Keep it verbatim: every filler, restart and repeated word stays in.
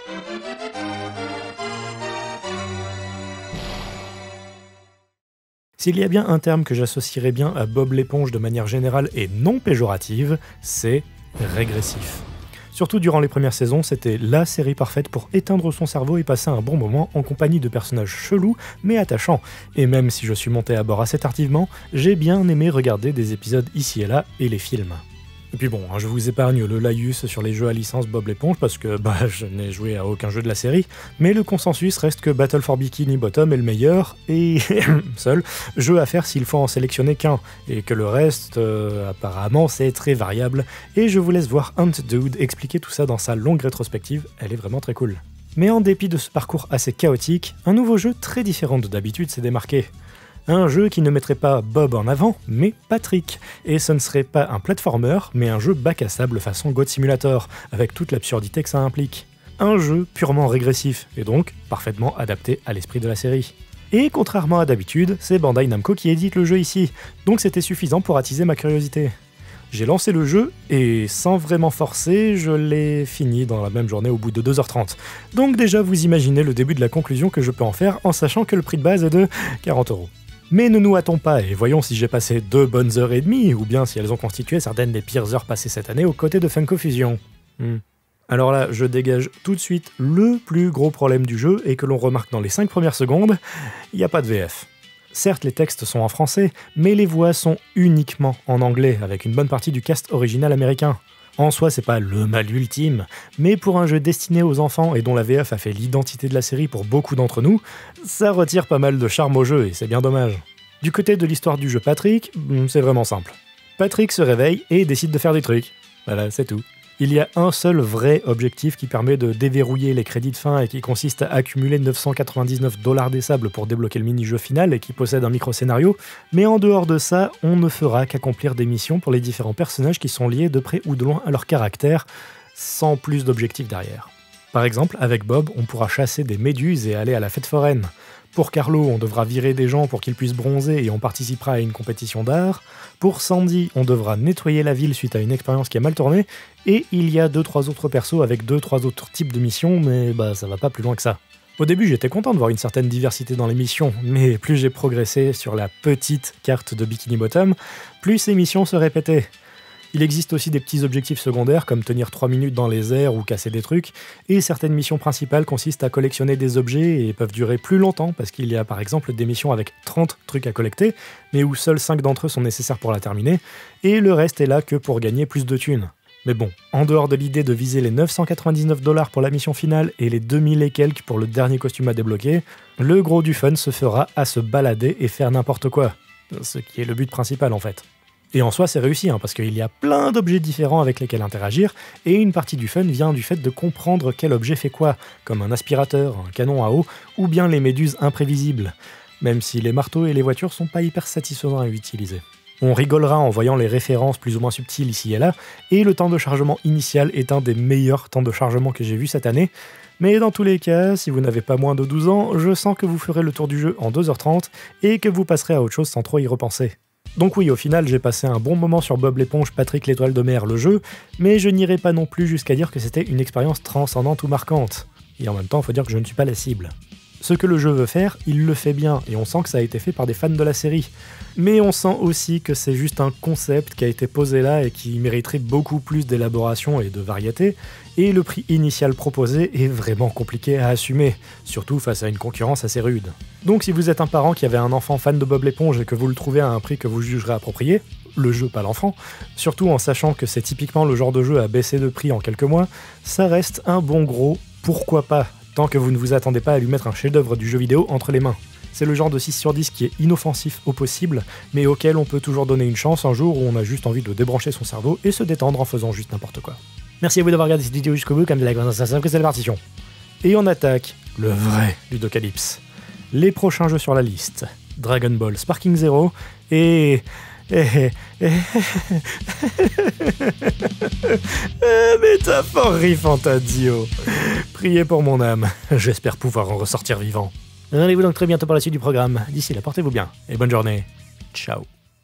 S'il y a bien un terme que j'associerais bien à Bob l'éponge de manière générale et non péjorative, c'est régressif. Surtout durant les premières saisons, c'était la série parfaite pour éteindre son cerveau et passer un bon moment en compagnie de personnages chelous mais attachants. Et même si je suis monté à bord assez tardivement, j'ai bien aimé regarder des épisodes ici et là et les films. Et puis bon, hein, je vous épargne le laïus sur les jeux à licence Bob l'éponge parce que bah je n'ai joué à aucun jeu de la série, mais le consensus reste que Battle for Bikini Bottom est le meilleur et seul jeu à faire s'il faut en sélectionner qu'un, et que le reste, euh, apparemment, c'est très variable, et je vous laisse voir Hunt Dude expliquer tout ça dans sa longue rétrospective, elle est vraiment très cool. Mais en dépit de ce parcours assez chaotique, un nouveau jeu très différent de d'habitude s'est démarqué. Un jeu qui ne mettrait pas Bob en avant, mais Patrick. Et ce ne serait pas un platformer, mais un jeu bac à sable façon God Simulator, avec toute l'absurdité que ça implique. Un jeu purement régressif, et donc parfaitement adapté à l'esprit de la série. Et contrairement à d'habitude, c'est Bandai Namco qui édite le jeu ici, donc c'était suffisant pour attiser ma curiosité. J'ai lancé le jeu, et sans vraiment forcer, je l'ai fini dans la même journée au bout de deux heures trente. Donc déjà vous imaginez le début de la conclusion que je peux en faire en sachant que le prix de base est de quarante euros. Mais ne nous hâtons pas et voyons si j'ai passé deux bonnes heures et demie, ou bien si elles ont constitué certaines des pires heures passées cette année aux côtés de Funko Fusion. Hmm. Alors là, je dégage tout de suite le plus gros problème du jeu, et que l'on remarque dans les cinq premières secondes, il n'y a pas de V F. Certes, les textes sont en français, mais les voix sont uniquement en anglais, avec une bonne partie du cast original américain. En soi, c'est pas le mal ultime, mais pour un jeu destiné aux enfants et dont la V F a fait l'identité de la série pour beaucoup d'entre nous, ça retire pas mal de charme au jeu et c'est bien dommage. Du côté de l'histoire du jeu Patrick, c'est vraiment simple. Patrick se réveille et décide de faire des trucs. Voilà, c'est tout. Il y a un seul vrai objectif qui permet de déverrouiller les crédits de fin et qui consiste à accumuler neuf cent quatre-vingt-dix-neuf dollars des sables pour débloquer le mini-jeu final et qui possède un micro-scénario, mais en dehors de ça, on ne fera qu'accomplir des missions pour les différents personnages qui sont liés de près ou de loin à leur caractère, sans plus d'objectifs derrière. Par exemple, avec Bob, on pourra chasser des méduses et aller à la fête foraine. Pour Carlo, on devra virer des gens pour qu'ils puissent bronzer et on participera à une compétition d'art. Pour Sandy, on devra nettoyer la ville suite à une expérience qui a mal tourné. Et il y a deux trois autres persos avec deux trois autres types de missions, mais bah ça va pas plus loin que ça. Au début, j'étais content de voir une certaine diversité dans les missions, mais plus j'ai progressé sur la petite carte de Bikini Bottom, plus ces missions se répétaient. Il existe aussi des petits objectifs secondaires comme tenir trois minutes dans les airs ou casser des trucs, et certaines missions principales consistent à collectionner des objets et peuvent durer plus longtemps parce qu'il y a par exemple des missions avec trente trucs à collecter, mais où seuls cinq d'entre eux sont nécessaires pour la terminer, et le reste est là que pour gagner plus de thunes. Mais bon, en dehors de l'idée de viser les neuf cent quatre-vingt-dix-neuf dollars pour la mission finale et les deux mille et quelques pour le dernier costume à débloquer, le gros du fun se fera à se balader et faire n'importe quoi. Ce qui est le but principal en fait. Et en soi, c'est réussi, hein, parce qu'il y a plein d'objets différents avec lesquels interagir, et une partie du fun vient du fait de comprendre quel objet fait quoi, comme un aspirateur, un canon à eau, ou bien les méduses imprévisibles, même si les marteaux et les voitures sont pas hyper satisfaisants à utiliser. On rigolera en voyant les références plus ou moins subtiles ici et là, et le temps de chargement initial est un des meilleurs temps de chargement que j'ai vu cette année, mais dans tous les cas, si vous n'avez pas moins de douze ans, je sens que vous ferez le tour du jeu en deux heures trente, et que vous passerez à autre chose sans trop y repenser. Donc oui, au final, j'ai passé un bon moment sur Bob l'éponge, Patrick l'étoile de mer, le jeu, mais je n'irai pas non plus jusqu'à dire que c'était une expérience transcendante ou marquante. Et en même temps, il faut dire que je ne suis pas la cible. Ce que le jeu veut faire, il le fait bien, et on sent que ça a été fait par des fans de la série. Mais on sent aussi que c'est juste un concept qui a été posé là et qui mériterait beaucoup plus d'élaboration et de variété, et le prix initial proposé est vraiment compliqué à assumer, surtout face à une concurrence assez rude. Donc si vous êtes un parent qui avait un enfant fan de Bob l'éponge et que vous le trouvez à un prix que vous jugerez approprié, le jeu pas l'enfant, surtout en sachant que c'est typiquement le genre de jeu à baisser de prix en quelques mois, ça reste un bon gros pourquoi pas, tant que vous ne vous attendez pas à lui mettre un chef-d'œuvre du jeu vidéo entre les mains. C'est le genre de six sur dix qui est inoffensif au possible, mais auquel on peut toujours donner une chance un jour où on a juste envie de débrancher son cerveau et se détendre en faisant juste n'importe quoi. Merci à vous d'avoir regardé cette vidéo jusqu'au bout, comme de la grande sensation que c'est la partition. Et on attaque le vrai Ludocalypse. Les prochains jeux sur la liste, Dragon Ball Sparking Zero et... et... et... Métaphorie Fantadio. Priez pour mon âme, j'espère pouvoir en ressortir vivant. Rendez-vous donc très bientôt pour la suite du programme. D'ici là, portez-vous bien et bonne journée. Ciao.